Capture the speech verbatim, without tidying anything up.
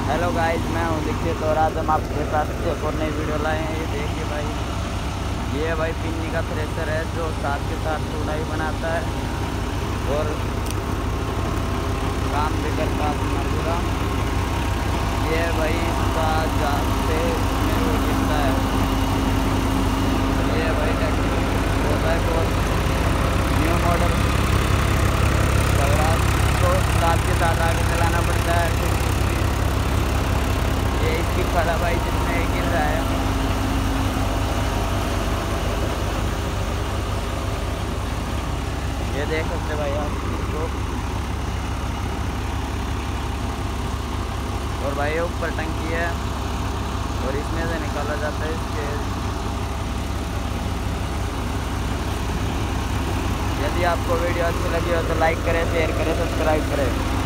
Hello guys, मैं हूं दीक्षित और आज हम आपके साथ एक और नई वीडियो लाए हैं। ये देखिए भाई, ये भाई पिन्नी का थ्रेसर है जो साथ के साथ चूड़ा भी बनाता है और काम भी करता है अपना पूरा। ये भाई इसका जात से मेरे को दिखता है। ये भाई ट्रैक्टर होता है बहुत न्यू मॉडल, तो साथ के साथ आगे चलाना पड़ता है। फिर ये इसकी खड़ा भाई जिसमें गिर रहा है। ये देख सकते भाई आप इसको, और भाई ये ऊपर टंकी है और इसमें से निकाला जाता है इसके। यदि आपको वीडियो अच्छी लगी हो तो लाइक करें, शेयर करें, सब्सक्राइब करें।